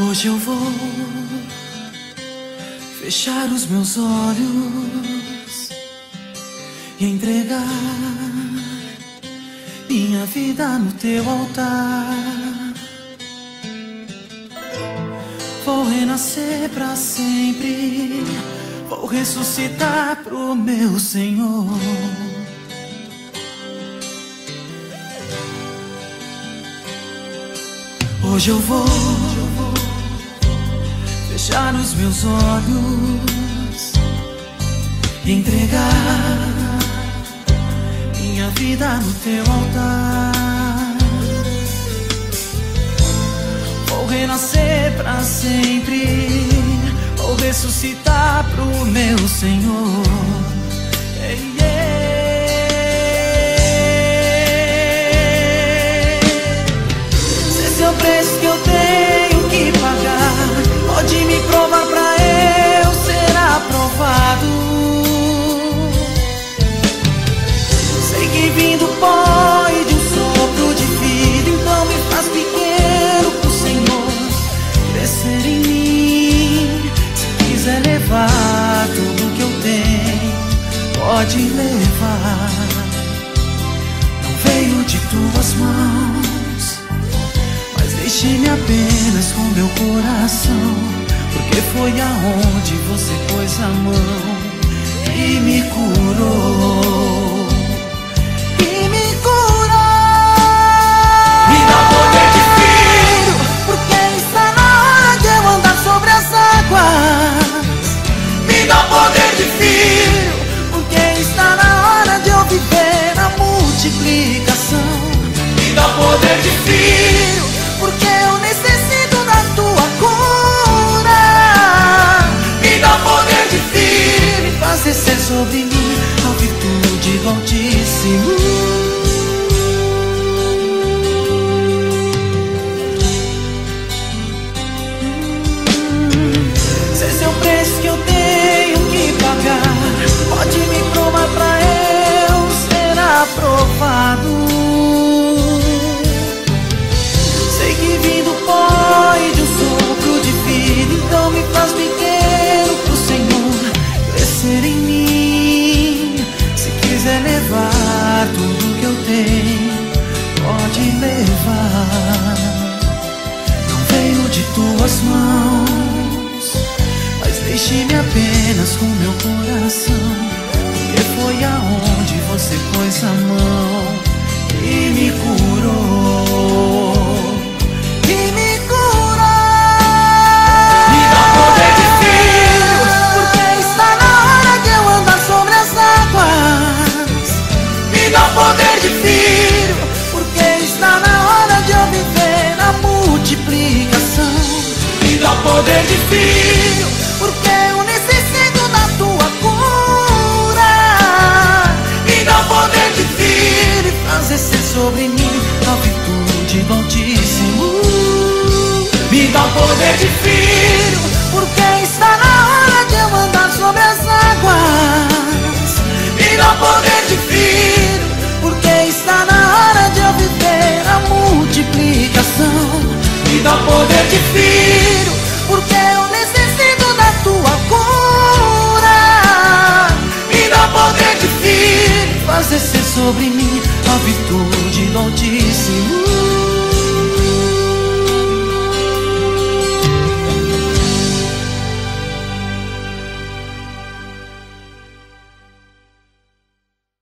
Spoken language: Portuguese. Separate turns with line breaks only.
Hoje eu vou fechar os meus olhos e entregar minha vida no teu altar. Vou renascer pra sempre, vou ressuscitar pro meu Senhor. Hoje eu vou fechar os meus olhos e entregar minha vida no teu altar. Vou renascer pra sempre, vou ressuscitar pro meu Senhor. Se esse é o preço que eu tenho que pagar, pode me provar pra eu ser aprovado. Sei que vim do pó e de um sopro de vida, então me faz pequeno pro Senhor crescer em mim. Se quiser levar tudo que eu tenho, pode levar. Não veio de tuas mãos, mas deixe-me apenas com meu coração, porque foi aonde você pôs a mão e me curou. E me curou. Me dá poder de filho, porque está na hora de eu andar sobre as águas. Me dá poder de filho, porque está na hora de eu viver a multiplicação. Me dá poder de filho, porque eu necessito da tua cura. Me dá poder de filho, me faz descer sobre mim a virtude do Altíssimo. Se esse é o preço que eu tenho que pagar, pode me provar pra eu ser aprovado. Sei que vim do pó e de um sopro de vida, então me faz pequeno pro Senhor crescer em mim. Se quiser levar tudo que eu tenho, pode levar. Não veio de tuas mãos, mas deixe-me apenas com meu coração, porque foi aonde você pôs a mão e me curou. E me curou. Me dá poder de filho, porque está na hora de eu andar sobre as águas. Me dá poder de filho, porque está na hora de eu viver a multiplicação. Me dá poder de filho, porque eu necessito da tua cura. Me dá poder de filho e faz descer sobre mim a virtude do Altíssimo. Me dá poder de filho, porque está na hora de eu andar sobre as águas. Me dá poder de filho, porque está na hora de eu viver a multiplicação. Me dá poder de filho, porque eu necessito da tua cura. Me dá poder de filho, faz descer sobre mim a virtude do Altíssimo.